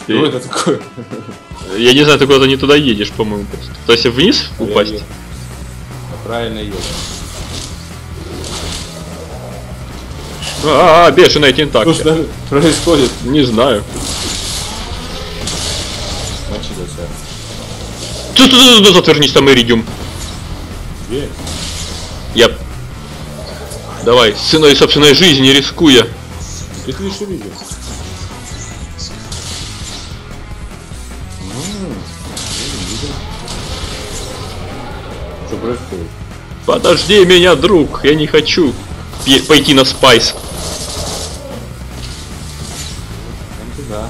Что это такое? Я не знаю, ты куда-то не туда едешь, по-моему, просто. То есть вниз упасть? Я правильно еду. Бешеная тентакля. Что происходит? Не знаю. Значит, это... Отвернись, там Иридиум. Где? Я... Давай, с ценой собственной жизни, рискуя. Ты видишь видео? Что происходит? Подожди меня, друг, я не хочу пойти на спайс. Там туда.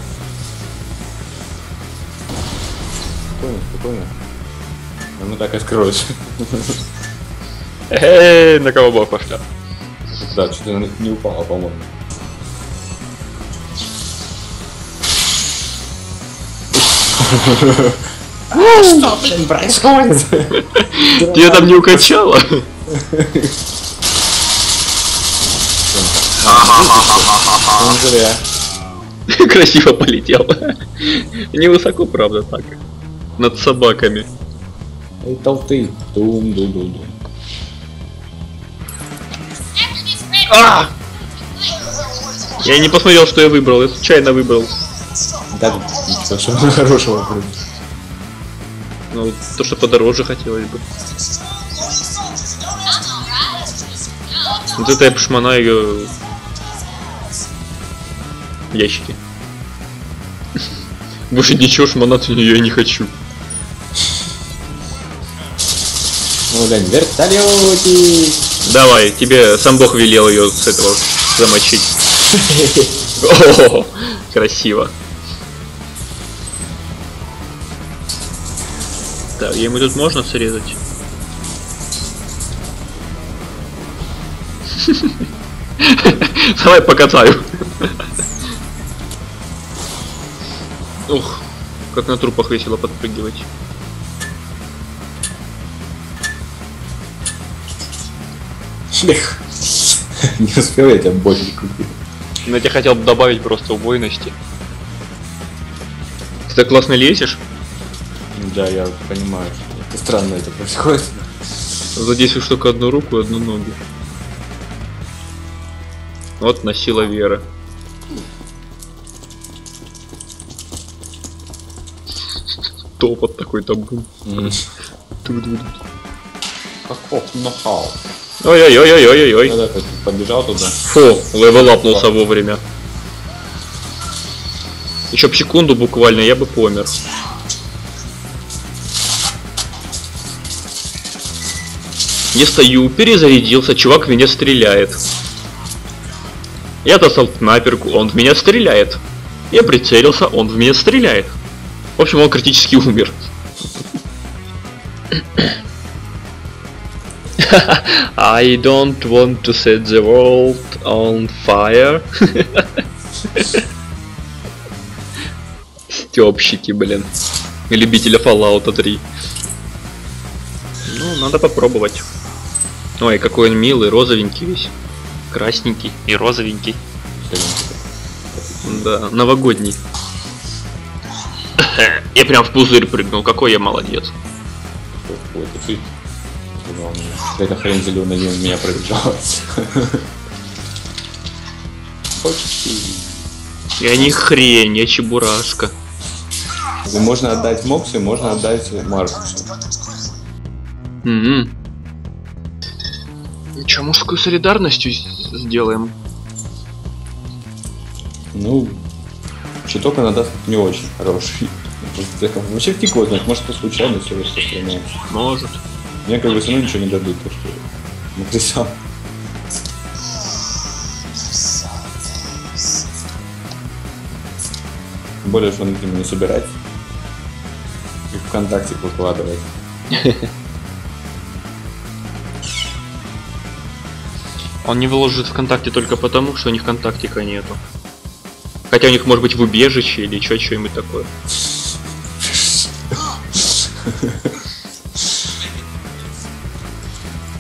Спокойно, спокойно. Ну так и скроешь. На кого бог пошла? Да, что-то на них не упало, по-моему. Что, блин, происходит? Тебя там не укачало? Он зря. Красиво полетел. Невысоко, правда, так. Над собаками. Эй, толты. Дум-дум-дум-дум. Я не посмотрел, что я выбрал, я случайно выбрал. Да, ничего, что хорошего вроде. Ну, то, что подороже хотелось бы. Вот это я пошмана ее ящики. Больше ничего шмонать у нее я не хочу. Ну, глянь, вертолетик. Давай, тебе сам Бог велел ее с этого замочить. О, красиво. Так, ему тут можно срезать? Давай покатаю. Ух, как на трупах весело подпрыгивать. Не успел я тебя больше купить. Но я тебе хотел бы добавить просто убойности. Ты так классно лезешь? Да, я понимаю. Это странно это происходит. Задействуешь только одну руку и одну ногу. Вот носила Вера. Топот такой-то был. Каков нахал. Ой-ой-ой-ой-ой-ой. Да, побежал туда. Фу, левелапнулся вовремя. Еще б секунду буквально, я бы помер. Не стою, перезарядился, чувак в меня стреляет. Я достал снайперку, он в меня стреляет. Я прицелился, он в меня стреляет. В общем, он критически умер. I don't want to set the world on fire. Стёбщики, блин. Любителя Fallout 3. Ну, надо попробовать. Ой, какой он милый, розовенький весь. Красненький и розовенький. Да, новогодний. Я прям в пузырь прыгнул, какой я молодец. Ой, ты какая-то хрень зеленая в меня пробежала. Я не хрень, я чебурашка. Можно отдать Моксу, можно отдать Маркусу. Че, мужскую солидарностью сделаем? Ну, чуток она даст не очень хороший. Вообще фиг его знает, может по случайности распространяется. Может. Мне как бы все равно ничего не дадут, то что Макрисан. Тем более, что он их не собирать. И ВКонтакте выкладывать. Он не выложит ВКонтакте только потому, что у них ВКонтактика нету. Хотя у них может быть в убежище или что-нибудь такое.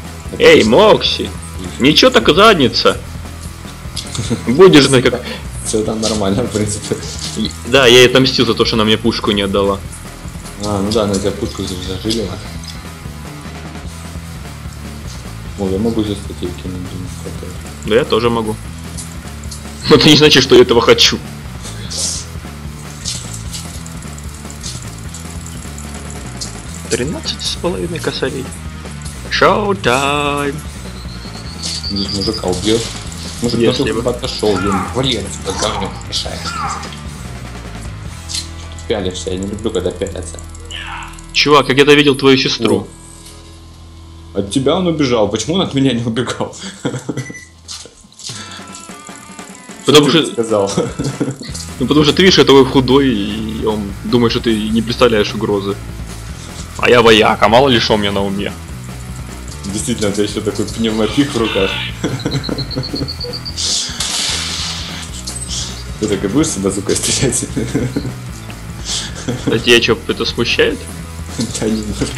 Эй, Мокси! Ничего так задница! Будешь знать как... Все там нормально, в принципе. Да, я ей отомстил за то, что она мне пушку не отдала. А, ну да, она тебя пушку зажилила. О, я могу здесь статей кинуть, Да я тоже могу. Но это не значит, что я этого хочу. $13,5 косарей. Шоу-тайм. Здесь мужика убьет. Мужик Если на бы. тут отошел, ему вали отсюда, говнюк, мешаешь. Пялишься, я не люблю, когда пялятся. Чувак, я где-то видел твою сестру. От тебя он убежал, почему он от меня не убегал? Потому Что что, ты сказал? ну, потому что ты видишь, я такой худой, и он думает, что ты не представляешь угрозы. А я вояк, а мало ли что у меня на уме. Действительно, у тебя еще такой пневмопик в руках. Ты так и будешь с базукой стрелять? А тебя что, это смущает? Да, немножко.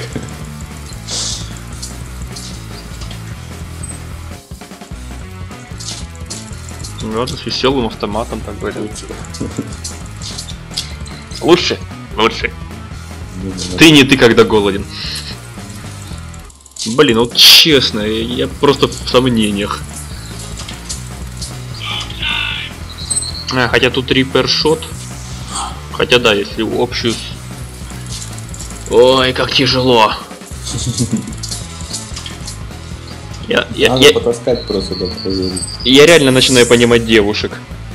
Ну ладно, с веселым автоматом, так говорят. Лучше? Лучше. Ты не ты, когда голоден. Блин, вот честно, я просто в сомнениях. Хотя тут рипершот. Хотя да, если общую... Ой, как тяжело. Надо потаскать просто, да, проверить. Я реально начинаю понимать девушек.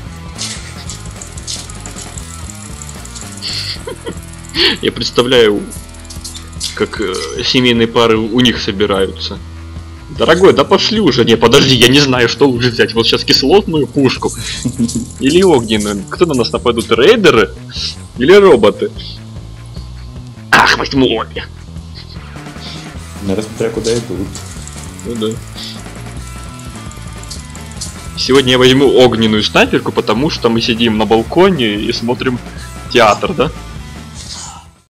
Я представляю, как семейные пары у них собираются. Дорогой, да пошли уже. Не, подожди, я не знаю, что лучше взять. Вот сейчас кислотную пушку или огненную. Кто на нас нападут? Рейдеры или роботы? Ах, возьму обе. Надо смотря куда идут. Ну да. Сегодня я возьму огненную снайперку, потому что мы сидим на балконе и смотрим театр, да?